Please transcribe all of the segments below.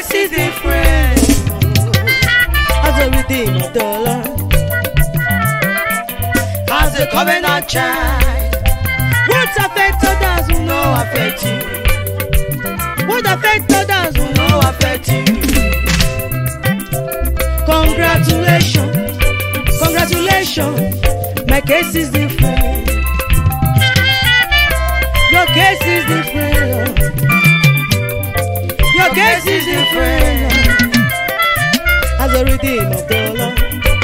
case is different. As a redeemer of the Lord, as a covenant child, what affect others will not affect you. What affect others will not affect you. Congratulations, congratulations, my case is different. Your case is different. Your case is different. As a redeemer of the Lord,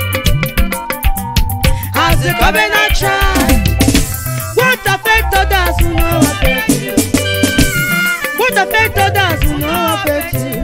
as a covenant child, what affect others will not affect you. What affect others will not affect you.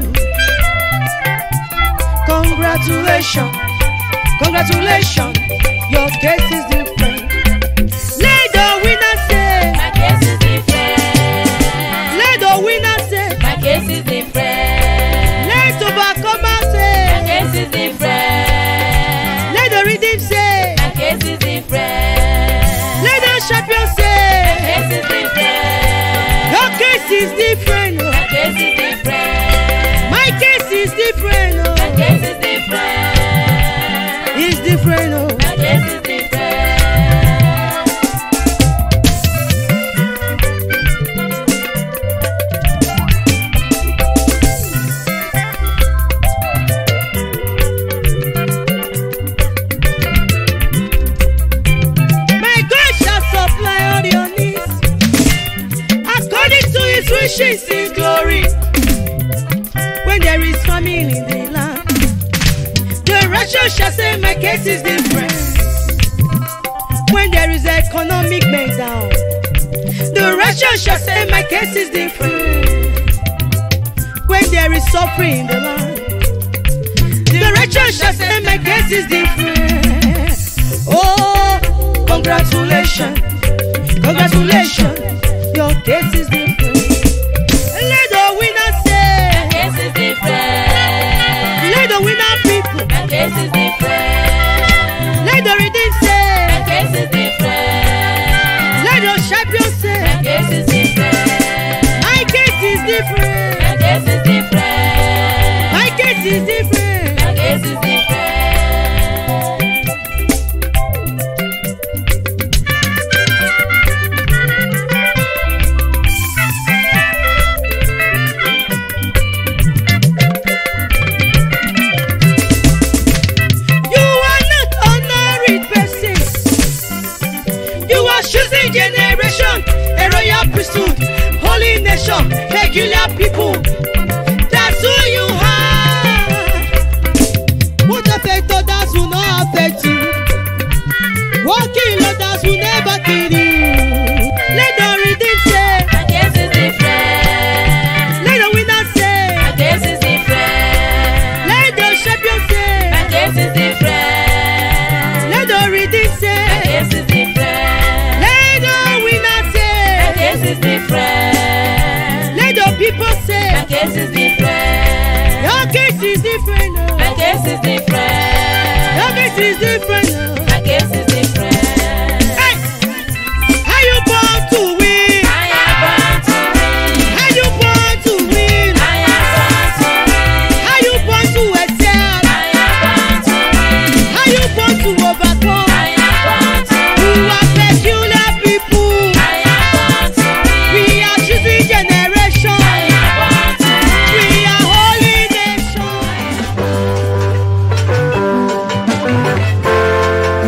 Congratulations, congratulations, your case is different. Let the winner say, My case is different. let the winner say, My case is different. let the overcomer My say, case is different. let the redeemed say, My case is different. let the champion My say, case is different. your case is different. My case is different. My case is different. My case is different. It's different. My case is different. My God shall supply all your needs according to His riches in glory. When there is famine in the land, the righteous shall say, my case is different. When there is economic meltdown, the righteous shall say, my case is different. When there is suffering in the land, the righteous shall say, my case is different. Oh, congratulations, congratulations, your case is different. Let the winner My say, case is different. let the winner people, My case is different. let the redeemed My say, case is different. let the champion My say, case is different. my case is different. My case is different. My case is different. My case is different. You are not ordinary person. You are choosing generation, a royal priesthood, holy nation, peculiar people. That's who you are. What affect others will not affect you. What kill others will never kill you. Let the redeemed say, My case is different. let the winner say, My case is different. let the champion say, My case is different. let the redeemed My say, case is different. let the winner My say, case is different. let the people My say, case is different. your case is different. My case is different. Your case is different. My case is different. Hey, how you born to win? I am born to win. How you born to win? I am born to win. How you born to excel? I am born to win. How you born to overcome? I am born to You win. are peculiar people. I am born to win. We are choosing generation. I am born to win. We are holy nation.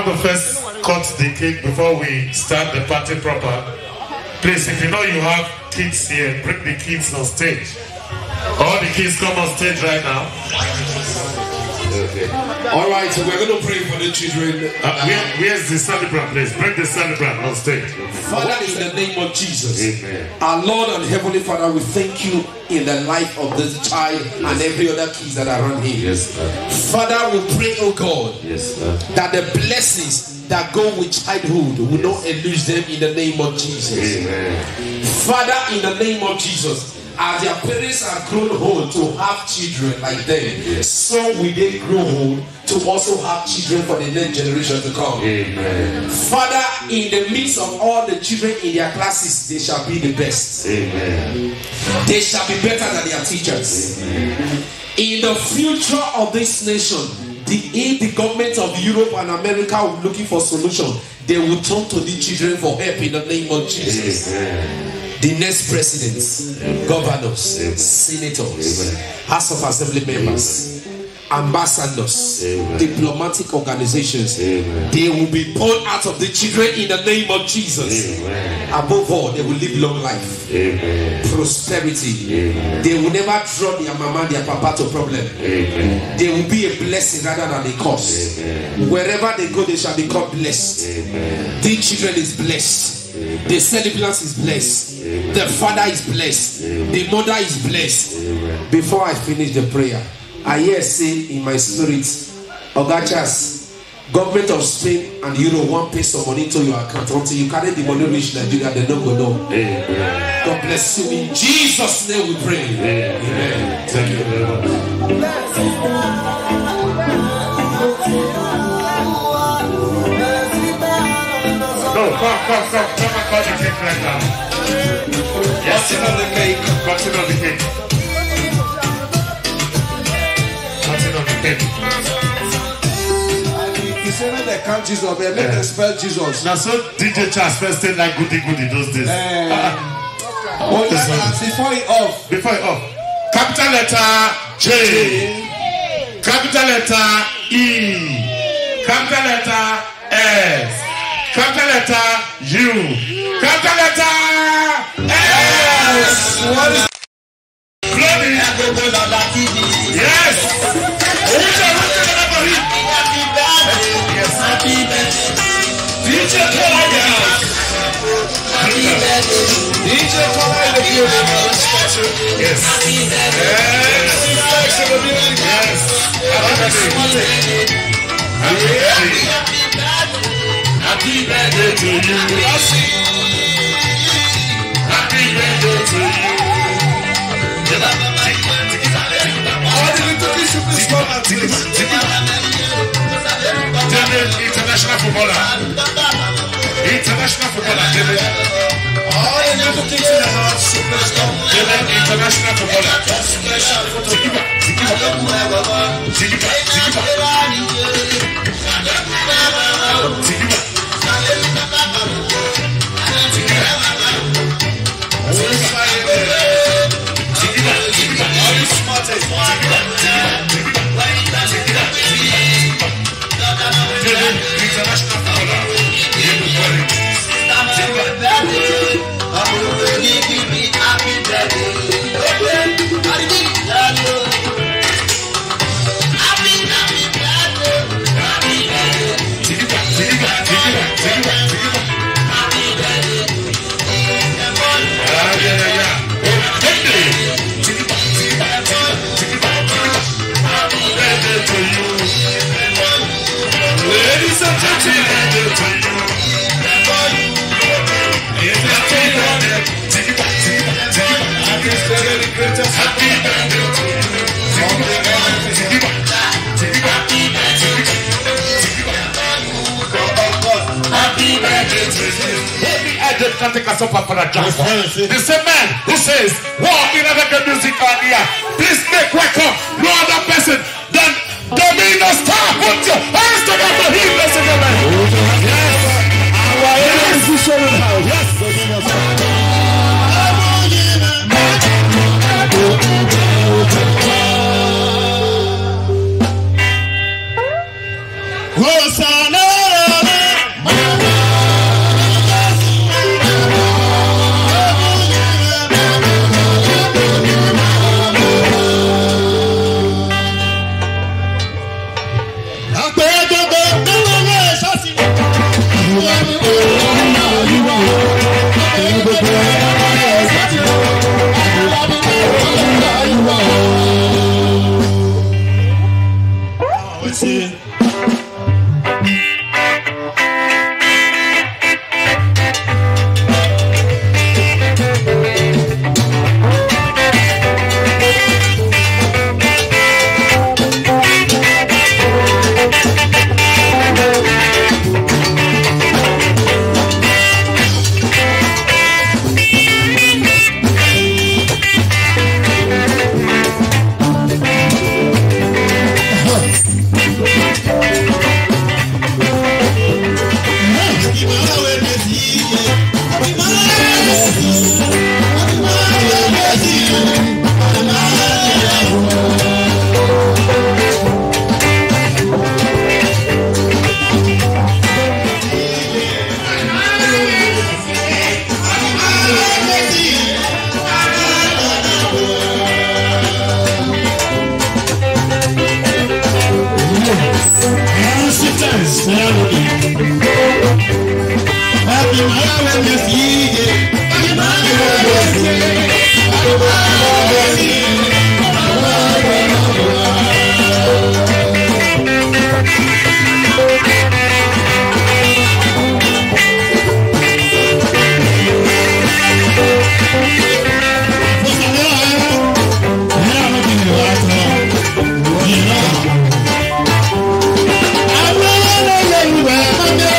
want to first cut the cake before we start the party proper. Please, if you know you have kids here, bring the kids on stage. All the kids come on stage right now. Okay. All right, so we're going to pray for the children. Where's the celebrant, please? Bring the celebrant on stage. Father, in the name of Jesus, Amen. our Lord and Heavenly Father, we thank you in the life of this child and every other kids that are around here. Yes, sir. Father, we pray, oh God, Yes, sir. that the blessings that go with childhood will not elude them in the name of Jesus. Amen. Father, in the name of Jesus, as their parents are grown old to have children like them, so will they grow old to also have children for the next generation to come. Amen. Father, in the midst of all the children in their classes, they shall be the best. Amen. They shall be better than their teachers. Amen. In the future of this nation, if the government of Europe and America are looking for solution, they will turn to the children for help in the name of Jesus. Amen. The next presidents, governors, senators, House of Assembly members, ambassadors, diplomatic organizations, they will be born out of the children in the name of Jesus. Above all, they will live long life, prosperity. They will never draw their mama, their papa to problem. They will be a blessing rather than a curse. Wherever they go, they shall become blessed. The children is blessed. The celebrant is blessed. The father is blessed. The mother is blessed. Before I finish the prayer, I hear say in my spirit, Ogachas, government of Spain and Europe won't pay some money to your account until you carry the money reach Nigeria. They don't go down. God bless you. In Jesus' name we pray. Amen. Thank you very much. No, come and cut the cake right now. Yes, Cutting of the cake. cutting of the cake. Cutting of the cake. He said that they can't Jesus, but make them spell Jesus. Now, so DJ Charles first thing like goody those days. Oh, yeah, before he off. Before off. Capital letter J. Capital letter E. Capital letter S. Capital letter U. Capital letter S. What is glory? Yes. DJ Kola in the house. DJ Kola in the building. Yes. Yes. Happy birthday to you. Happy birthday to you. All the little kids should be small and International footballer. International footballer. all the little kids in the house should be small. International footballer. The same man who says, walk in another music on here. Please make welcome no other person than Domino Star. Put your hands together for him, ladies and gentlemen. Yes. Hosanna. I'm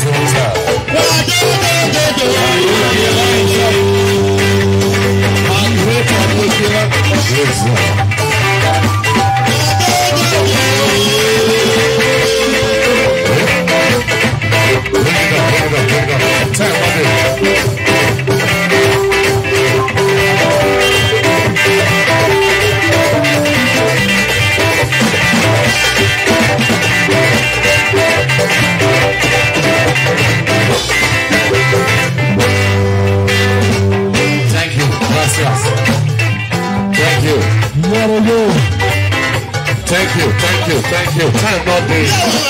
Thank you. Time not there.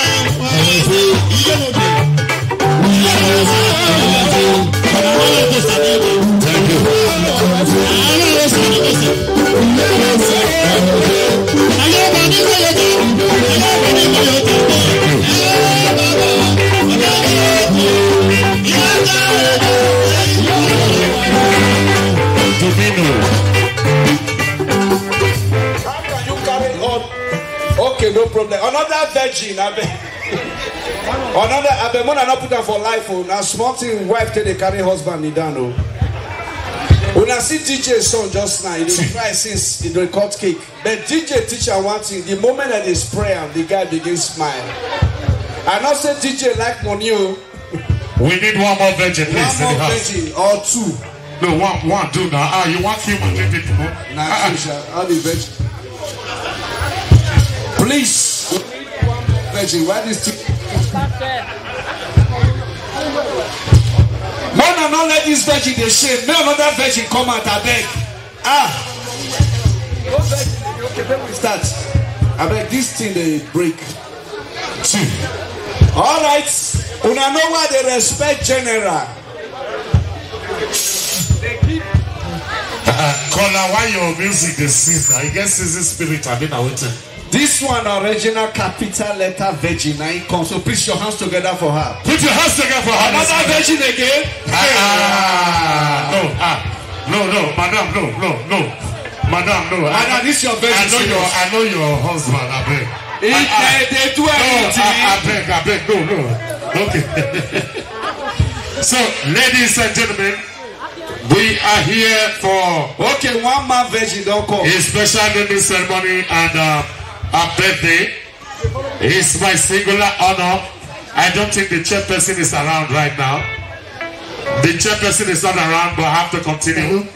Okay, no problem. Another virgin, I beg. Another, I beg, man, I not put her for life. Oh, now small thing, wife till they carry husband, he done. Oh, when I see DJ son just now, he dey cry since he dey cut cake. But DJ teacher one thing, the moment that they spray him, the guy begins smile. I not say DJ like money. Oh. We need one more virgin, please. One more virgin or two. No, one, two now. You want him and people? Nah, all the virgin. Please, virgin, why this thing? Man, I not let this virgin they shame. May another virgin come out, I beg. No virgin, okay, then we start. I beg this thing they break. All right, una know why they respect general. They keep. Kola, why your music is sings now? You get season spirit. I mean, I wait. This one original capital letter virgin. Now it comes. So put your hands together for her. Put your hands together for her. Another virgin again. No, madam, no. Madam, no. Madam, this is your virgin. I know your husband. I beg. They do everything. I beg. No. Okay. So, ladies and gentlemen, we are here for one man virgin don't come. A special naming ceremony and a birthday. It's my singular honor. I don't think the chairperson is around right now. The chairperson is not around, but I have to continue.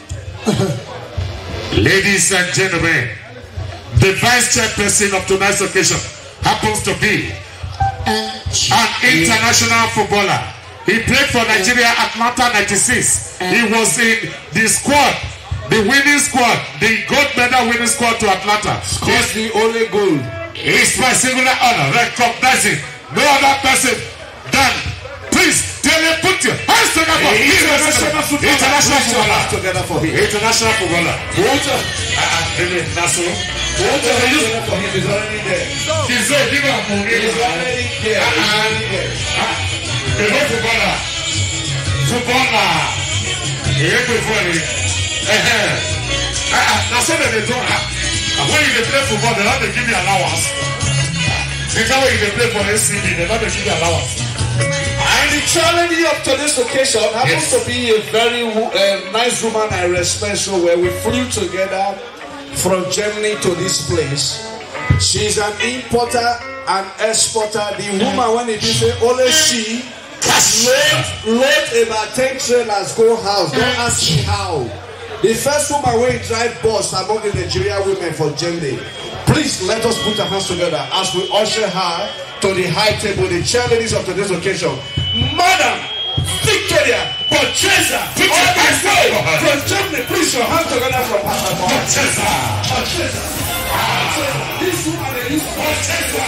Ladies and gentlemen, the vice chairperson of tonight's occasion happens to be an international footballer. He played for Nigeria Atlanta 96. He was in the squad, the winning squad, the gold medal winning squad to Atlanta. He's the only goal. It's my singular honor recognizing no other person than, please, put your hands together for him. International footballer. International footballer. He's already there. He's already there. Footballer. Now say that they don't have. When you play football, they don't give you allowance. They can't when you play for SCB, they don't give you allowance. And the challenge of today's occasion happens to be a very nice woman I respect so well. We flew together from Germany to this place. She's an importer and exporter. The woman, when it is only she load about 10 trailers go house. Don't ask me how. The first woman will drive bus among the Nigerian women for Germany. Please let us put our hands together as we usher her to the high table, the cheerleaders of today's occasion. Madam Victoria Purchaser, from Germany, please your hands together from Purchaser. This woman is Purchaser.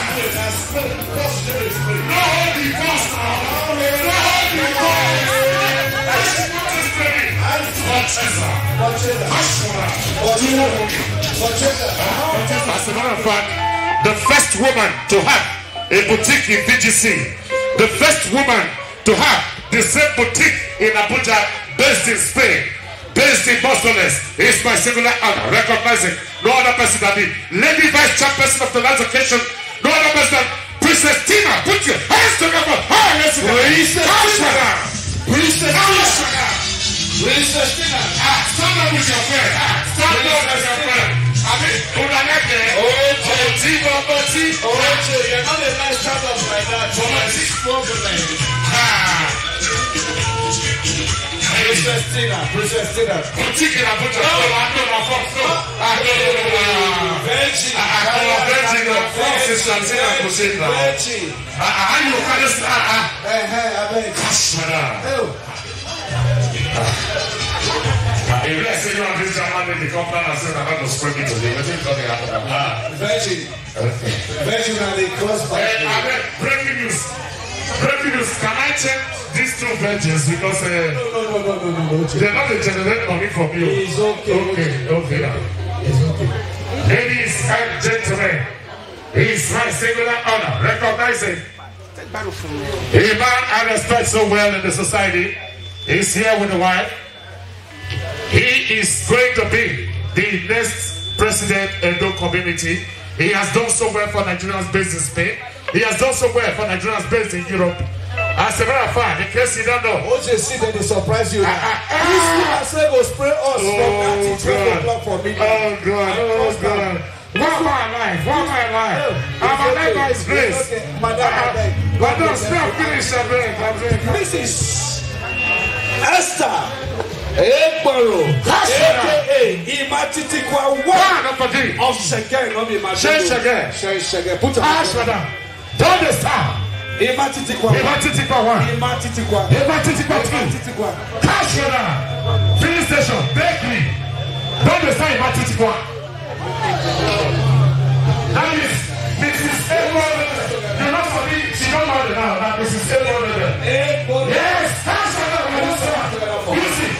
As a matter of fact, the first woman to have a boutique in VGC, the first woman to have the same boutique in Abuja, based in Spain, based in Boston's, is my singular honor, recognizing no other person than the Lady Vice Chairperson of tonight's occasion, no other person than Princess Tina, put your hands together. Let's go. Princess Tina. Princess Tina. Stand up with your friend. Stand up with your friend. I mean, Unaneke. You're not a nice stand up like that. Princess Tina. Princess Tina, put your if let's say you have this German, the company has said I'm going to spread it to them. I think nothing happened. Virgin and the cross by breaking news. Breaking news. Can I check these two virgins because no. they're not a generate money from you? It's okay. Okay. It's okay. Ladies and gentlemen, it's my singular honor recognizing a man I respect so well in the society. He's here with the wife. He is going to be the next president of the community. He has done so well for Nigerians based in Spain. He has done so well for Nigerians based in Europe. As a matter of fact, in case you don't know, OJC that they surprise you. This thing will spray us from 9 to 12 o'clock for midnight. Oh God. One my life. I'm a neighbor is grace. But don't stop, finish your break. Mrs. Esther Egboro, aka Imatitikwa one of Shege, not Shege. Put your hands down. Don't stop. Imatitikwa two. Kashona, filling station, bakery. Don't stop Imatitikwa. That is Mrs. Egboro. You're not for me. She don't know now. That Mrs. Egboro. Yes, Kashona. You see.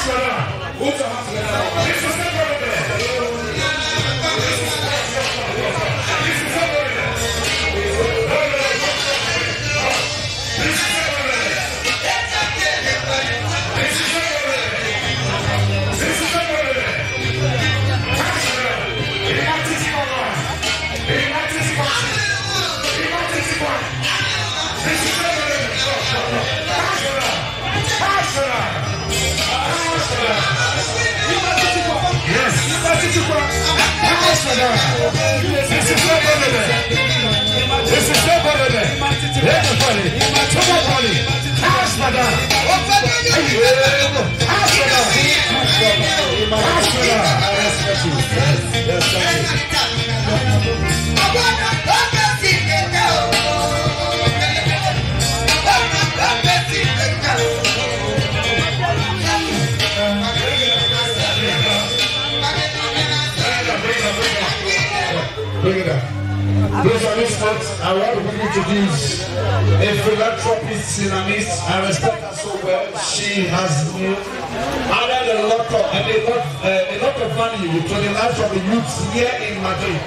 I want to introduce a philanthropist, Sinanese. I respect her so well. She has added a lot of value to the lives of the youths here in Madrid.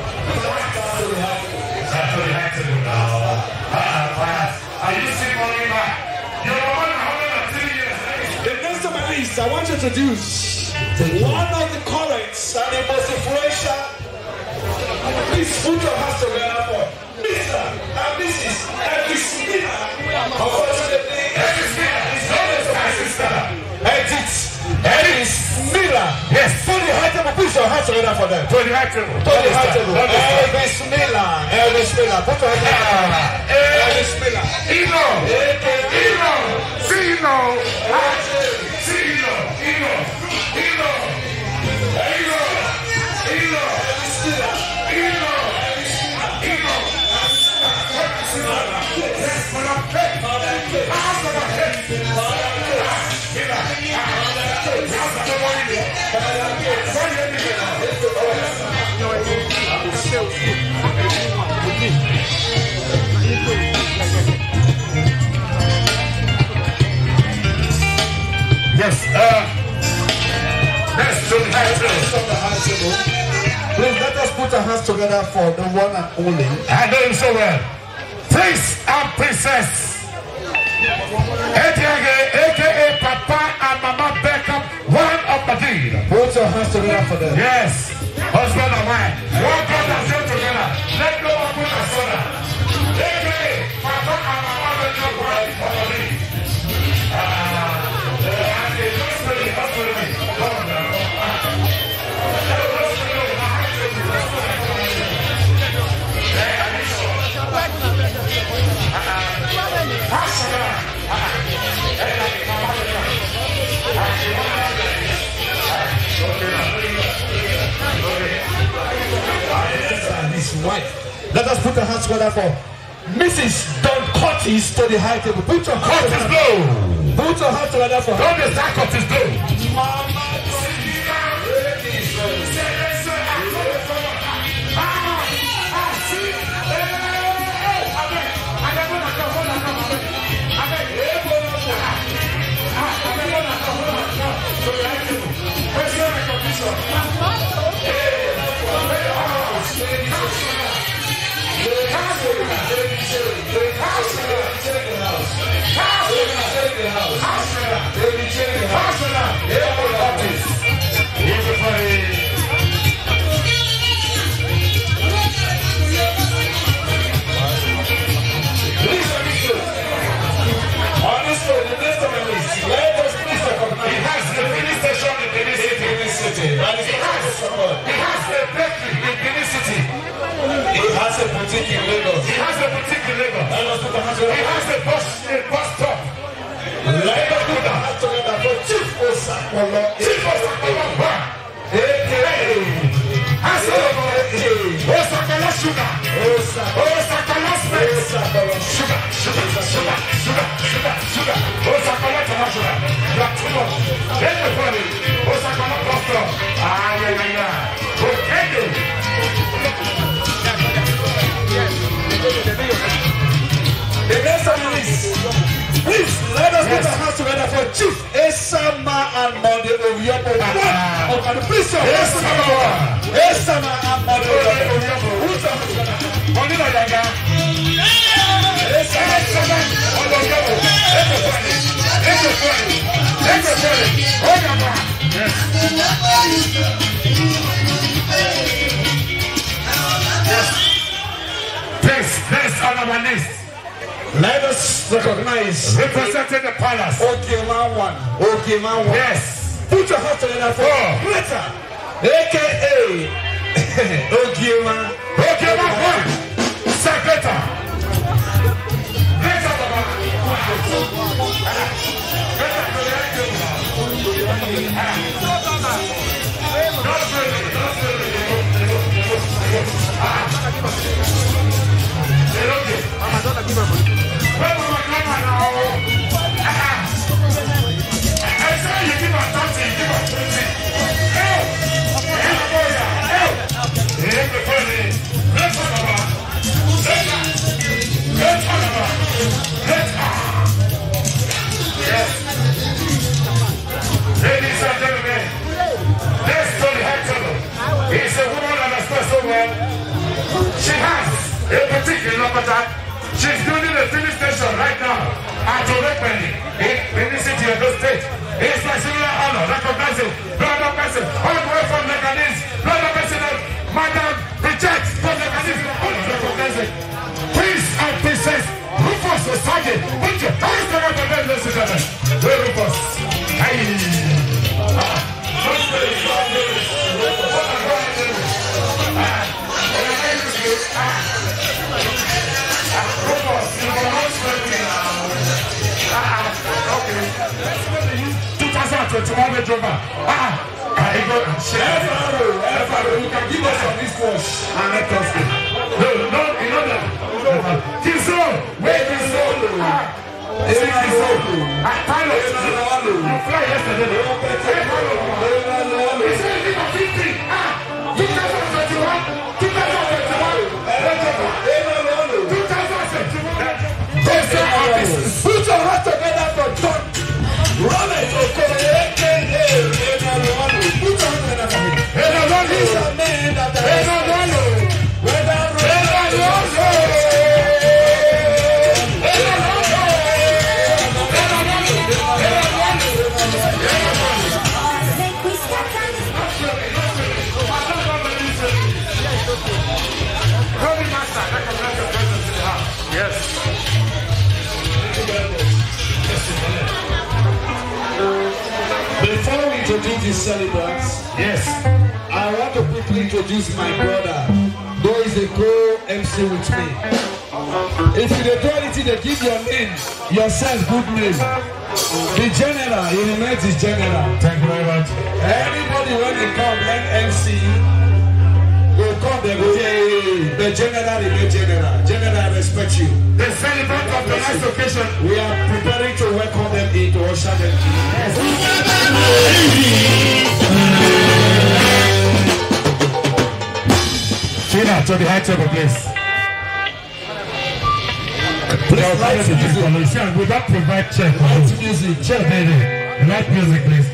Are you still calling back? You're 103 years. The next on my list, I want to introduce one of the currents and the most influential. Please put your hands together for Mr. and Mrs. Elvis Miller. Unfortunately, Elvis Miller is always my sister. Elvis Miller. Yes. Put your hands together. Put your hands together for them. Put your hands together. Elvis Miller. Elvis Miller. Put your hands together. Elvis Miller. Ino. Yes, let's do the high table. Please let us put our hands together for the one and only. I know him so well. Prince and Princess. AKA Papa and Mama Beckham, one of Madrid. Put your hands together for them. Yes, husband and wife. One God has joined together. Let no one put us under. Right. Let us put our hands together for Mrs. Don Curtis to the high table. Put your hands together. Put your hands together for her. Don't start Curtis blow. Mama. He has a boutique in Lagos. He has a bus stop. Let us do that. Chief Osakolo. Chief Osakolo. Osakolo sugar. Osakolo space. Sugar. Osakolo international. You are too much. Everybody. Osakolo bus stop. Yeah. Okay. The next one is, please let us put our hands together for Chief Esama and Monday Oviopo. Please, Esama and Monday Oviopo. Who's our hands together? Monday Oviopo. Esama and Oviopo. This on our list. Let us recognize representing the palace. Ogeman one. Yes. Put your hands together for Greta, aka Ogeman. Ogeman one. Secretary. Ladies and gentlemen, this Tony Hector is a woman and a special one. She has a boutique in Lopata. She's building a filling station right now at Orekpeni in the city of the state. It's my similar honor, recognizing brother person all the way from Lebanese, brother president, Madam Reject from Lebanese, recognizing Prince and Princess Rufus Osage. Put your hands together for them, ladies and gentlemen. Hey, Rufus. Hey. You can give us on this watch and let us go. No, you know that. Kizo, where Kizo? Pilot, you fly yesterday. He said, give us 50. 2021. 2021. Put your hands together for John. Robert Okoye, aka put your hands together for him. He's a man that Before we introduce these celebrants, yes, I want to quickly introduce my brother, who is a co-MC with me. If you do anything, they give your name, yourself good name. The general, he remains his general. thank you very much. Anybody when they come, let MC, go come, they go say, the general, I respect you. The celebrant of tonight's occasion. We are preparing to welcome them in, to usher them in. Tina, to the high table, please. Please, light music. We don't provide check. Light music. Check, baby. Light music, please.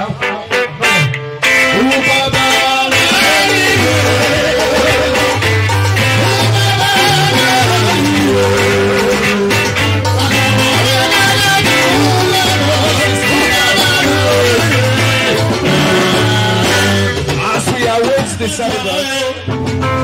As we await the celebrant,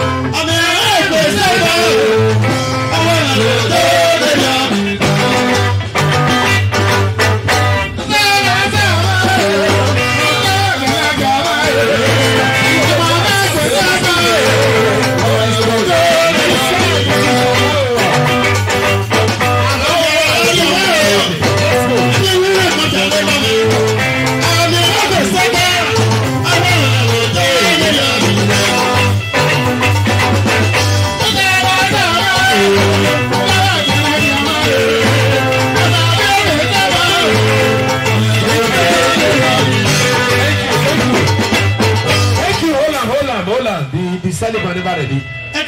the celebrant never ready.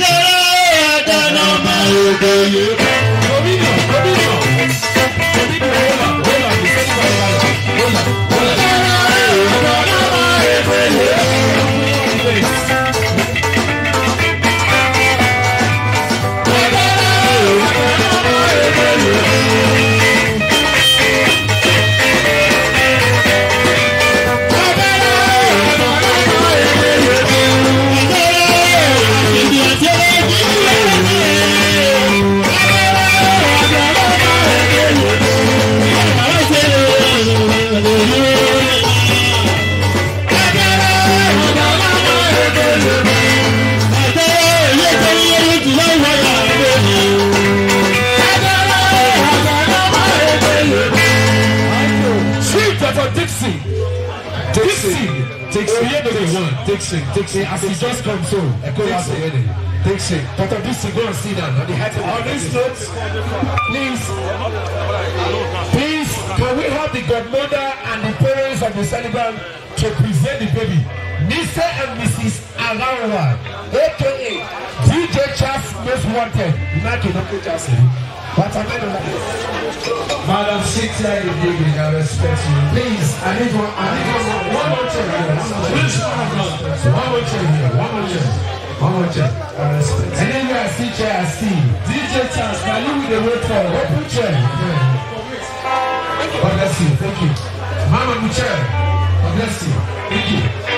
Dixon, as he just comes home, Dixon, Dr. Dixon, go and sit down on the head of this note. Please, can we have the godmother and the parents of the celebrant to present the baby? Mr. and Mrs. Alawa, aka DJ Charles Most Wanted. Madam, sit here in the building, I respect you. Please, I need one more chair here. One more chair. I respect you. And then I see chair, I see. DJ Charles, can you with the wait for open chair? God bless you, thank you. Mama, the chair. God bless you, thank you.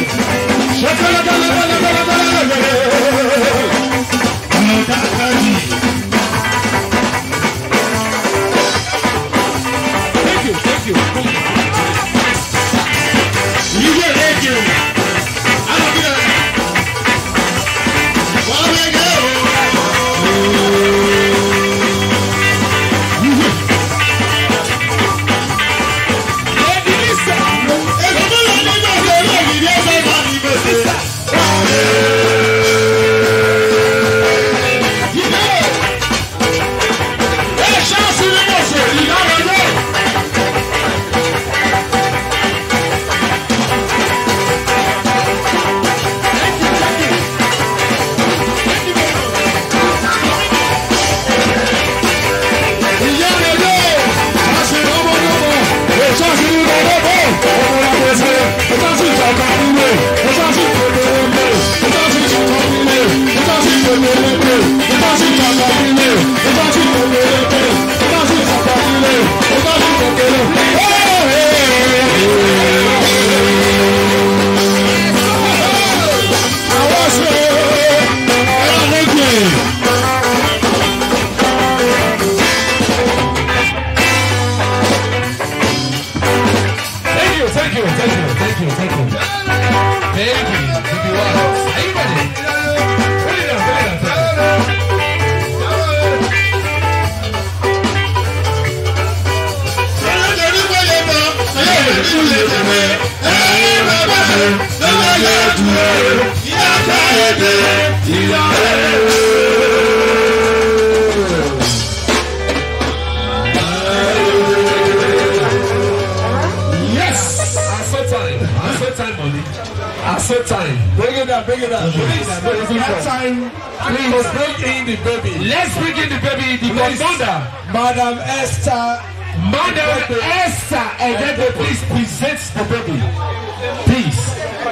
Madam Esther. Madam Esther Edebe, please present the baby. Please.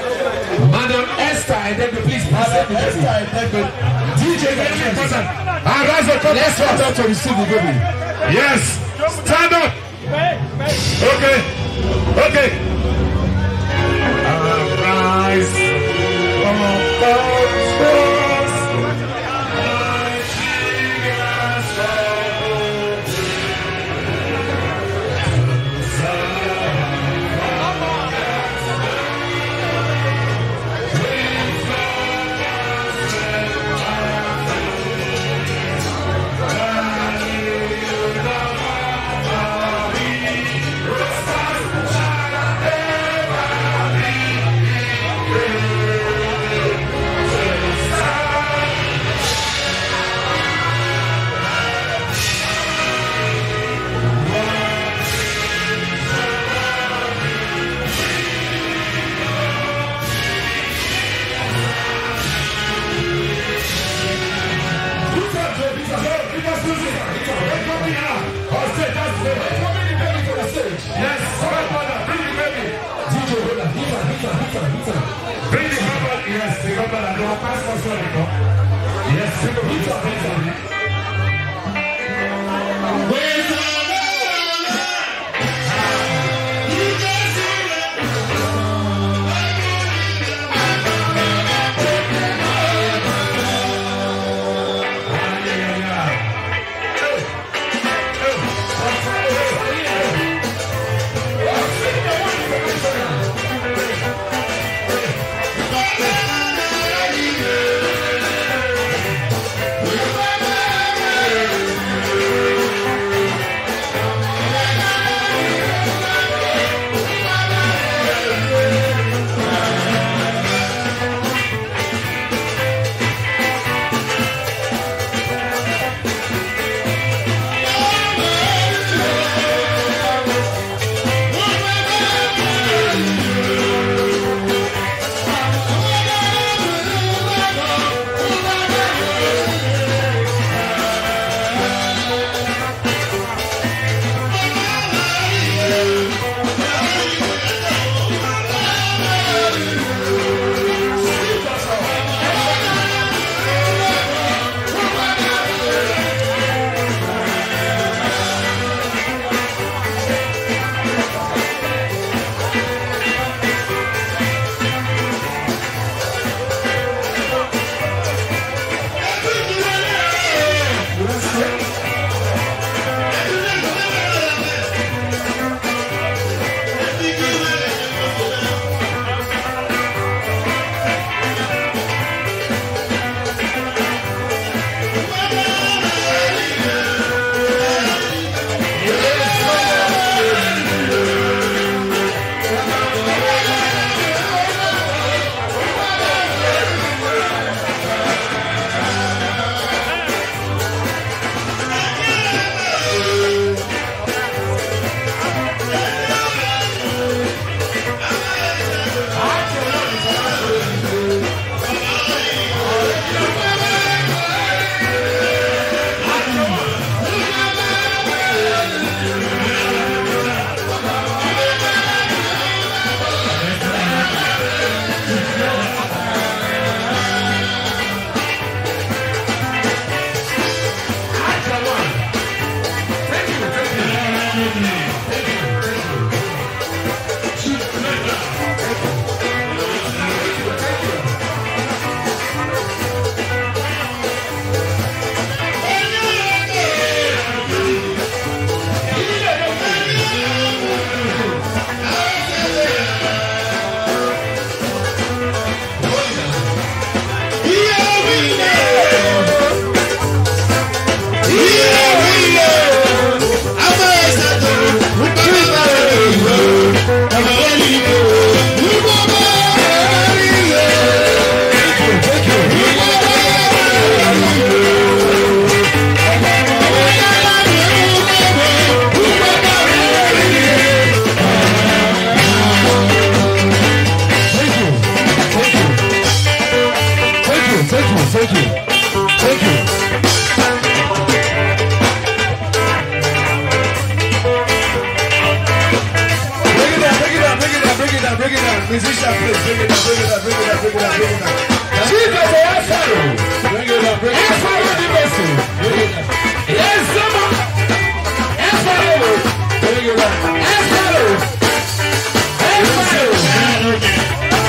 Madam Esther Edebe, please present the baby. DJ, very important. Let's stand up to receive the baby. Yes. Stand up. Okay. Okay. Arise. Thank you. Thank you. Bring it down, bring it down, bring it down, bring it down, bring it down. Musician, please. Bring it down, bring it down, bring it down, bring it down, bring it down. Jesus, yes, Pharaoh. Bring it down, bring it down. Yes, Pharaoh, the vessel. Bring it down. Yes, Pharaoh. Yes, Pharaoh. Bring it down. Yes, Pharaoh. Yes, Pharaoh.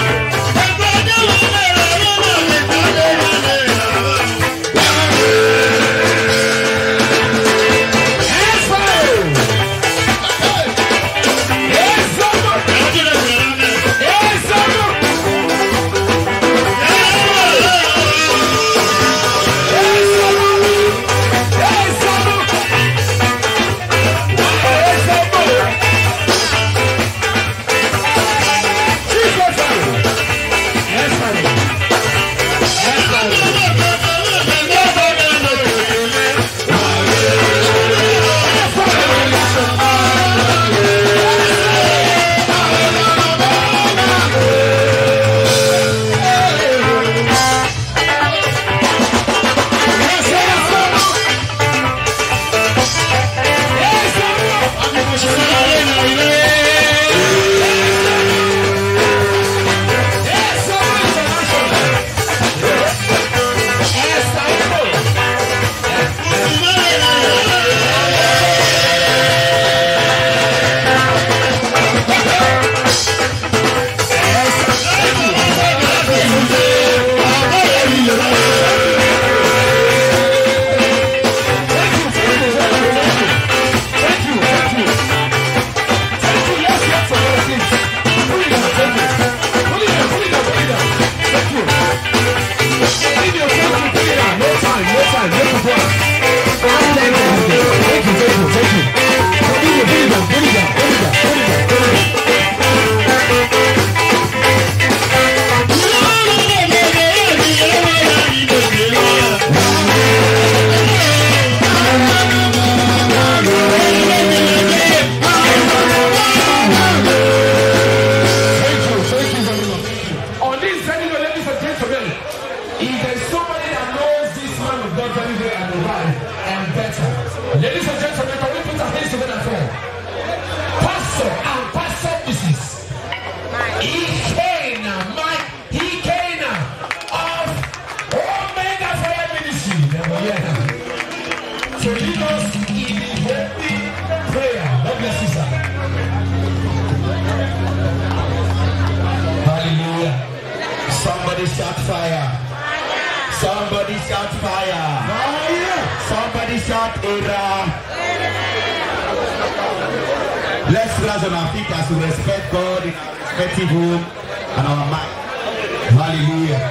Let's rise on our feet as we respect God in our respective home and our mind. Hallelujah.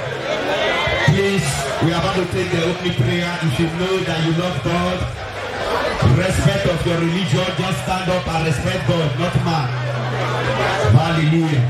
Please, we are about to take the opening prayer. If you know that you love God, respect of your religion, just stand up and respect God, not man. Hallelujah.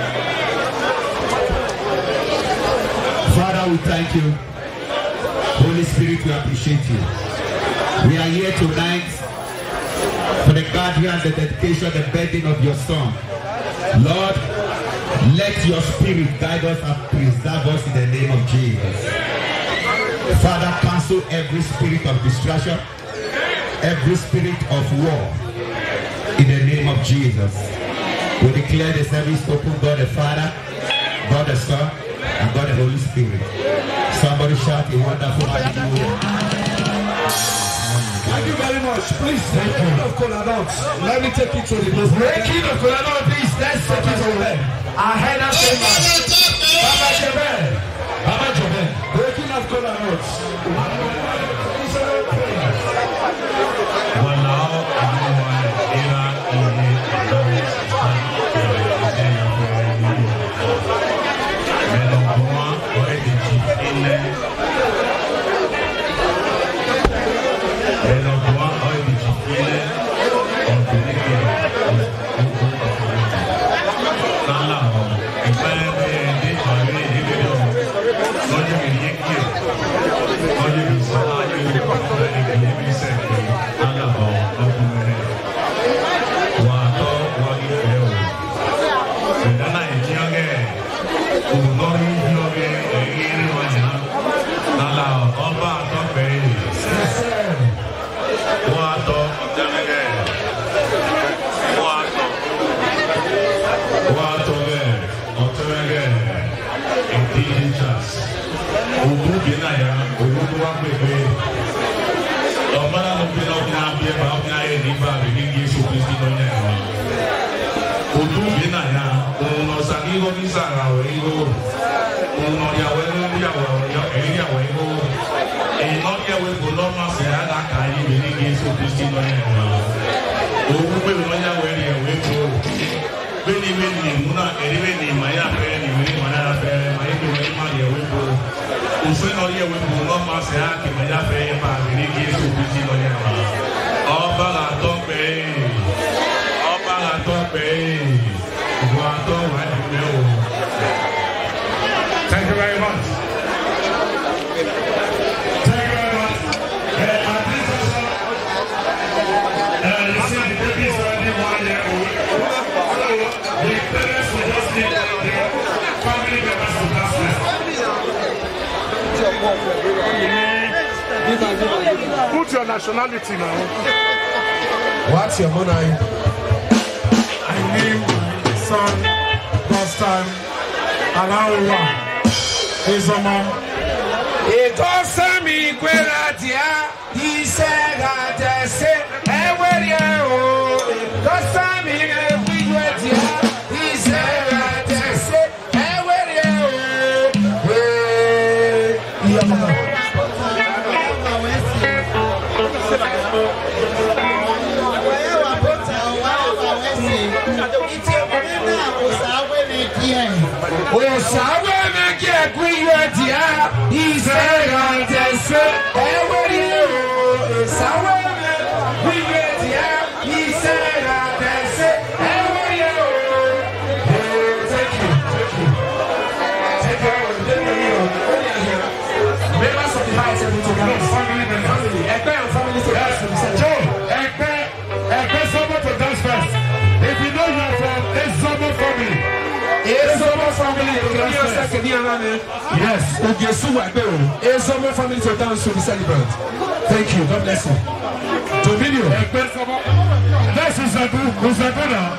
Father, we thank you. Holy Spirit, we appreciate you. We are here tonight for the gathering and the dedication, the birthing of your Son. Lord, let your Spirit guide us and preserve us in the name of Jesus. Father, cancel every spirit of distraction, every spirit of war, in the name of Jesus. We declare the service open, God the Father, God the Son, and God the Holy Spirit. Somebody shout a wonderful hallelujah. Thank you very much. Please, breaking of Kolanot. Let me take it to the place. Breaking of Kolanot, please. Let's take it over. Our head of famous. Baba Jebel. Baba Jebel. Breaking of Kolanot. Well, now, teachers. Odu bi na ya, odu to wa pepe. Ọmọdé ló fi náà fúnra bí ẹ bá fúnra yẹ nípa bíbí Jésù Kristi lọ́nyà ẹ̀ wá. Odu bi na ya, òun lọ sàkí ló ní sàrà òun ló. Òun lọ yàwó ẹ̀ ló yàwó ẹ̀yìn yàwó ẹ̀ ló. Èyí náà yẹ̀wò kò lọ́ máa sẹ̀ ẹ́ láka yìí bíbí Jésù Kristi lọ́nyà ẹ̀ wá. Òun pé òun yàwó ẹ̀ yẹ̀wò ẹ̀ kó. Bẹ́ẹ̀ni bẹ́ẹ̀ni ìmúná ẹ̀rí bẹ́ẹ̀ni ìmáyà fẹ́ ni ìwé ìmáyà fẹ́ máyé bí wọ́n máa yẹ̀wò ẹ̀ kó. Òfin náà yẹ̀wò ẹ̀ kó lọ́ máa sẹ̀ ẹ́ kìmáyà fẹ́ yẹ bá bíbí Jésù Kristi lọ́nyà ẹ̀ wá. Ọba làtọ́ pẹ́ ọba làtọ́ pẹ́ ìwọ àtọ́ wà ní pẹ́ o. Thank you very much. Thank you very much. At this also, you see the baby is already 1 year old. So the parents will just need their family members to pass this. Put your nationality now. What's your money? I name my son last time. Alaowa Ezoma. Ito sami kwera dia isega tese eweria o. Ito sami kwera dia isega tese eweria o. Osawe meke kuyetia isega tese eweria o. Osawe meke kuyetia isega tese eweria o. Thank you. Members of the house and family. Joe, Ekpe Zomo to dance first. If you know you are from Ezomo family. Ezomo family to dance first. Yes. Ezomo family to dance to be celebrate. Thank you. God bless you. Dominion. Ekpe Zomo. That's Uzabu now.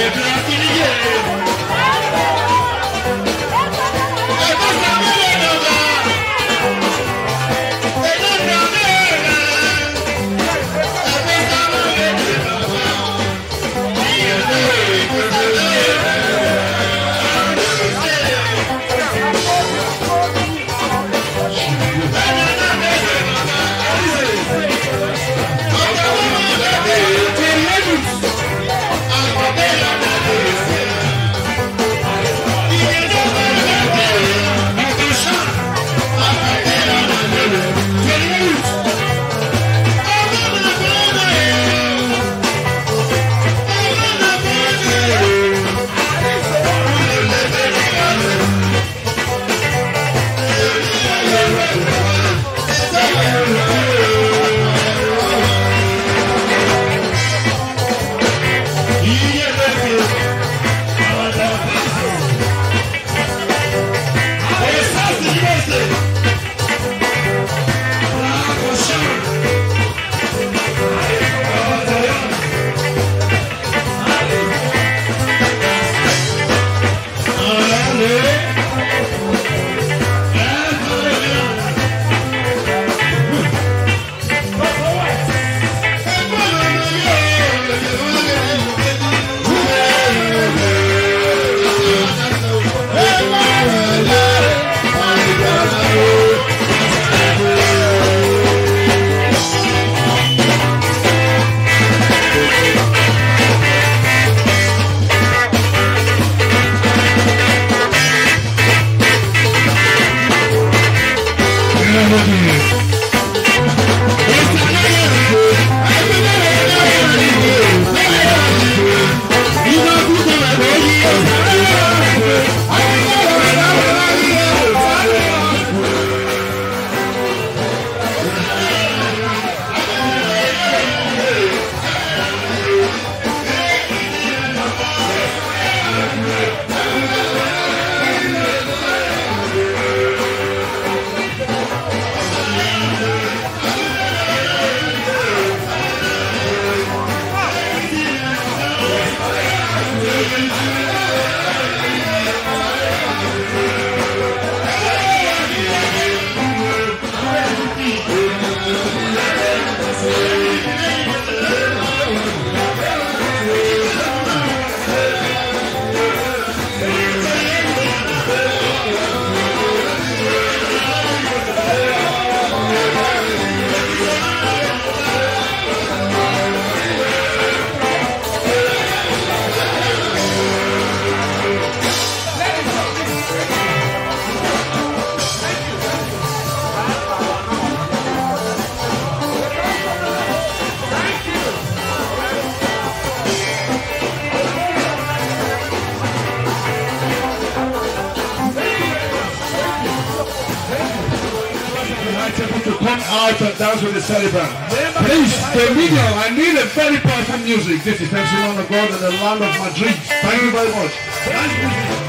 Out and dance with the celebrant. Please, the media, I need a very powerful music. This is MC One of God in the land of Madrid. Thank you very much.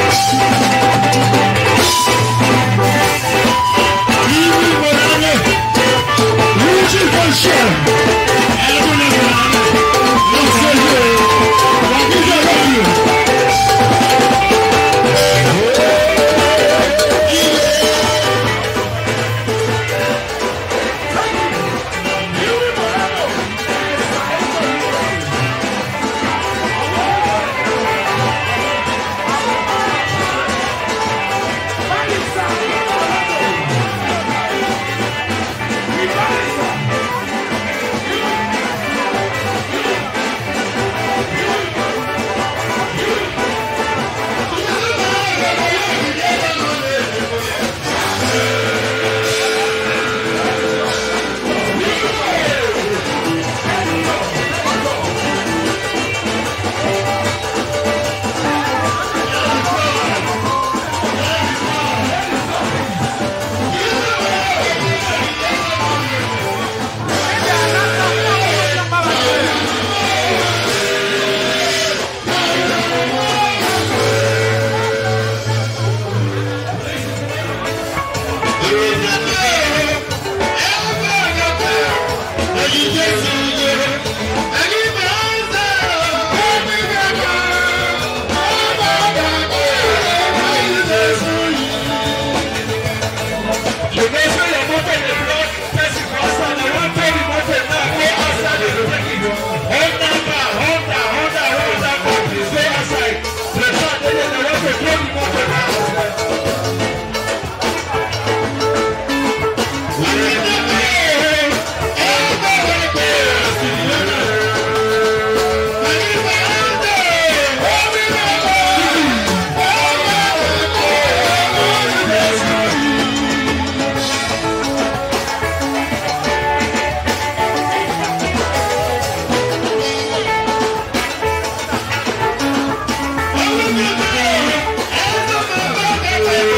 Hey!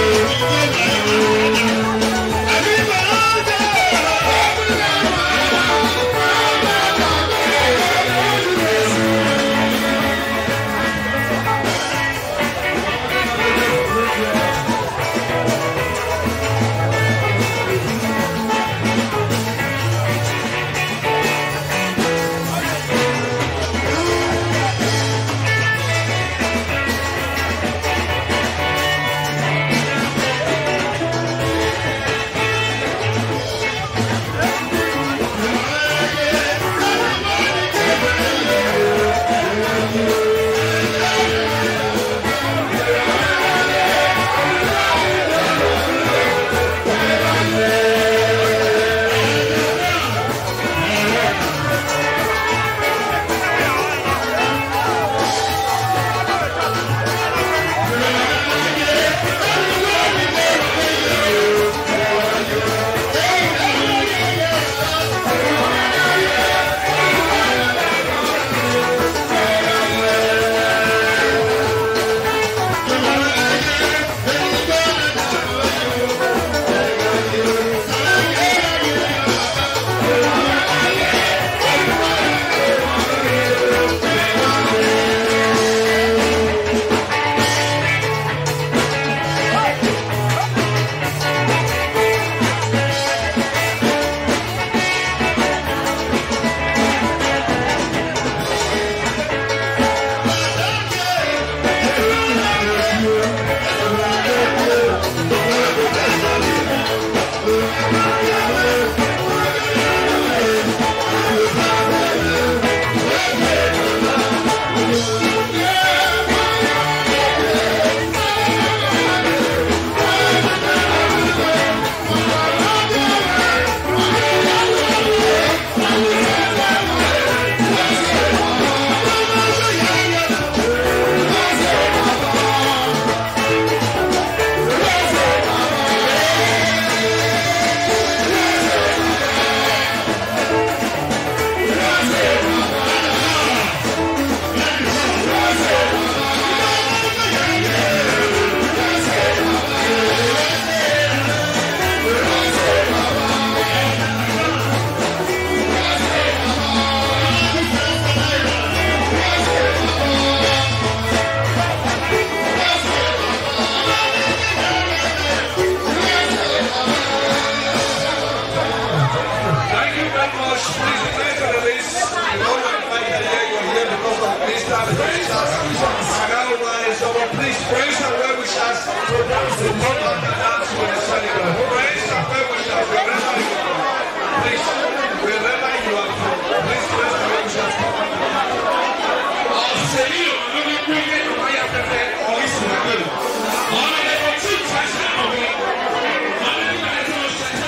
ushers to dance the program and dance for the celebrant. Praise and well-wishers, wherever you are. Please, wherever you are from, please praise and well-wishers. Ọ̀sẹ̀yìn olórí gbẹ́gbẹ́ ìwáyà pẹ́pẹ́ ọ̀rísìn àgbẹ̀rẹ̀. Ọ̀rọ̀ ẹ̀kọ́ tí ìfàṣẹ́ ọ̀gbẹ́. Ọ̀rọ̀ ẹ̀kọ́ tí ìfàṣẹ́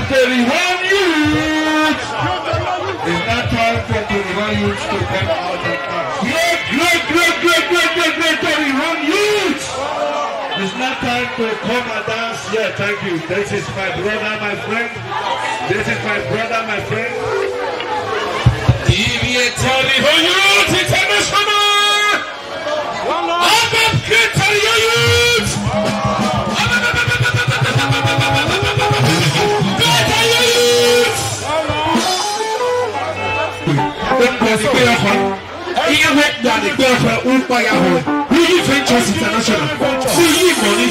of 31 youth. It's not time for 31 youths to come out and dance. Great 31 youths. It's not time to come and dance. Yeah, thank you. This is my brother, my friend. This is my brother, my friend. DBA 31 youth international. Up great 31 youth. Who Ventures International? Who money?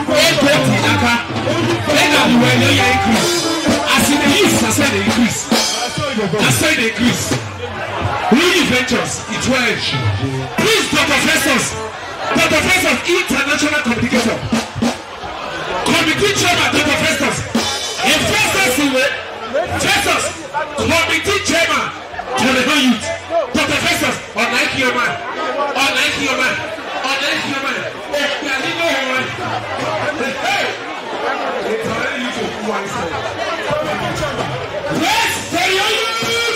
Increase. As in the east, I said they increase. I said they increase. Who Ventures? It's wedge. Please, Dr. Festus, International Communication. Committee Chairman, Dr. Festus. In Festus, Committee Chairman. To the youth, Dr. Festus, on Nike your man. Hey! It's already you to one side. Yes, tell your youth!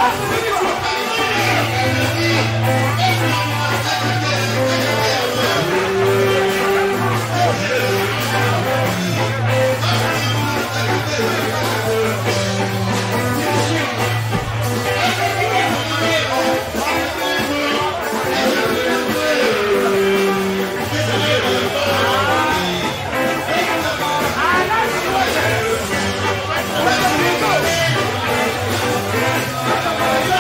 Let's go.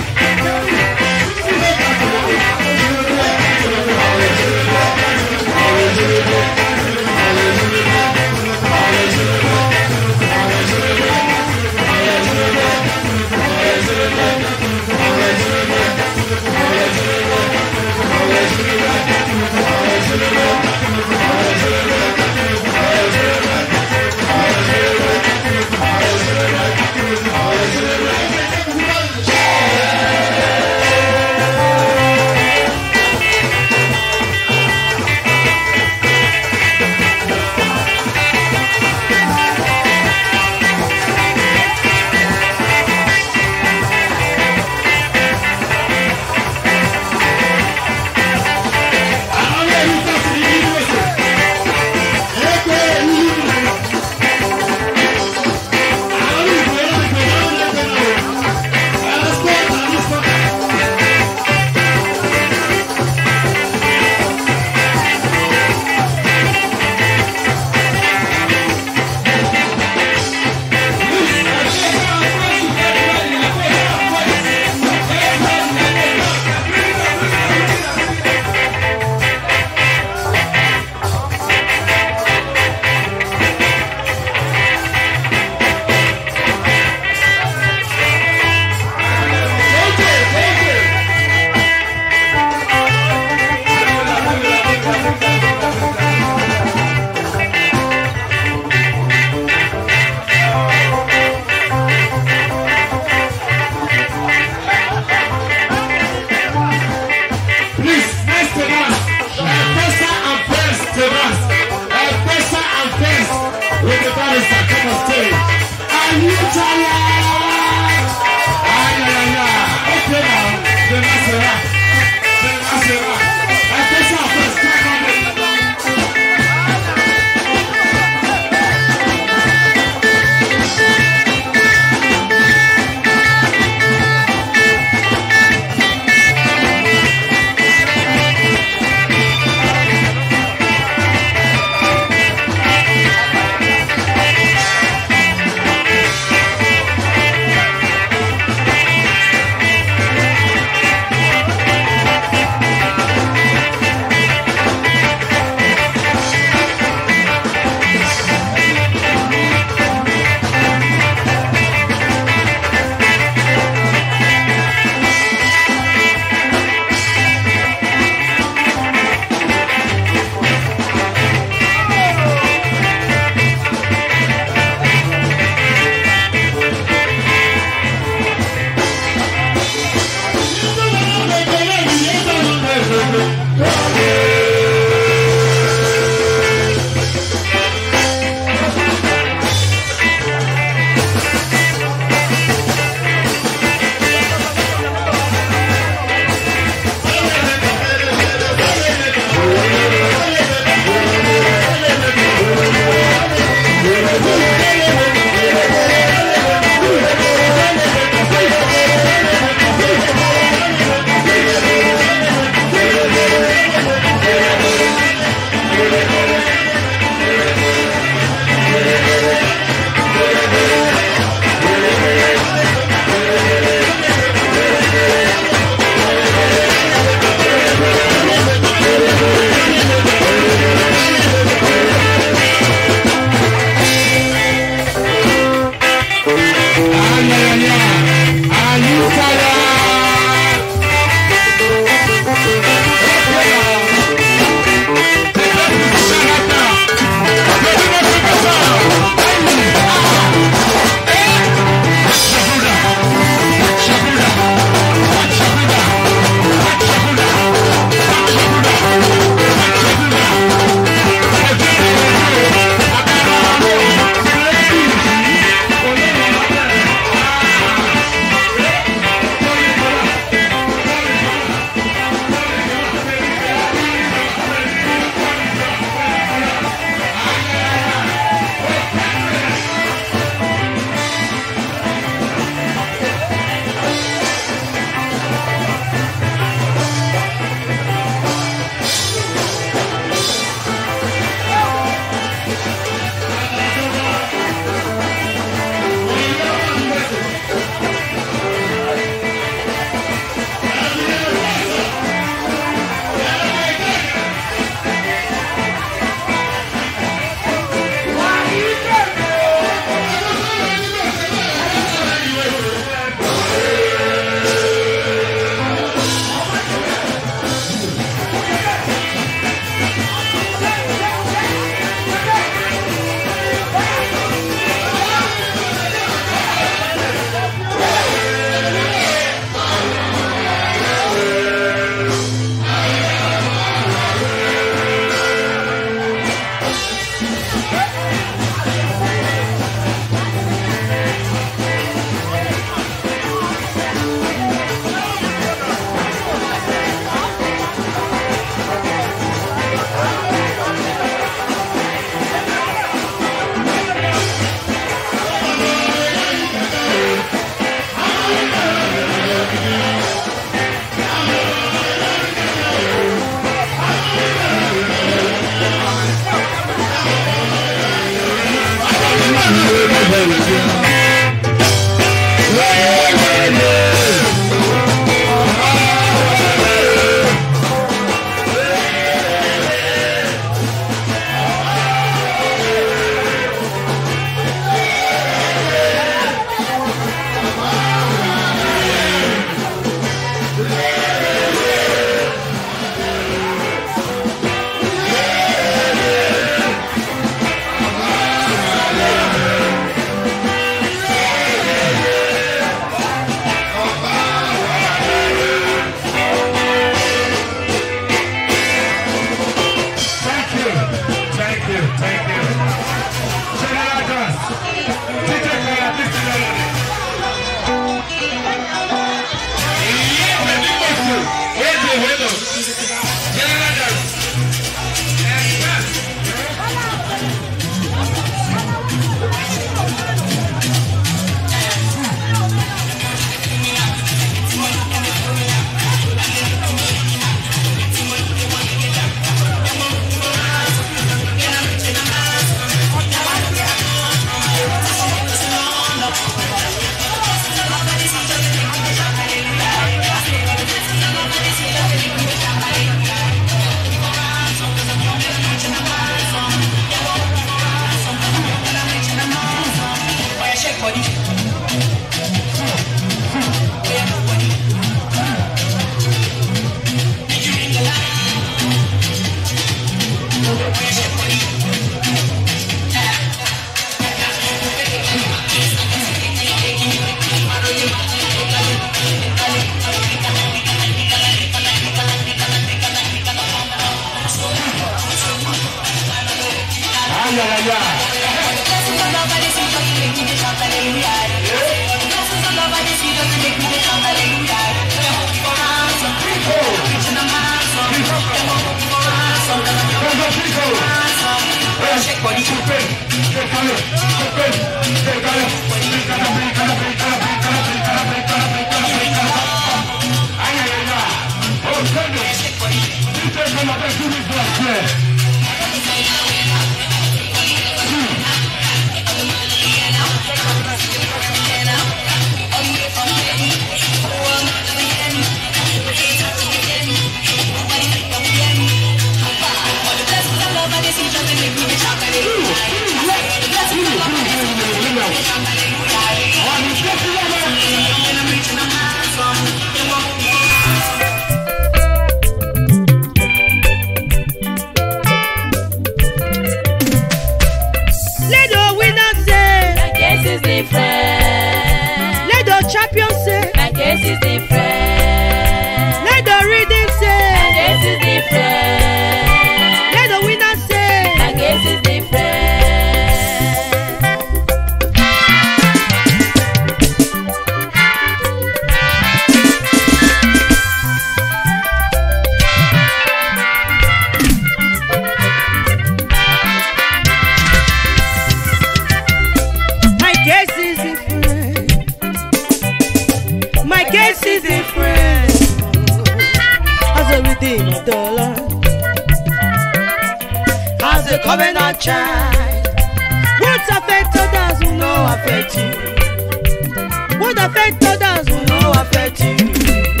Covenant child, what affect others will not affect you. What affect others will not affect you.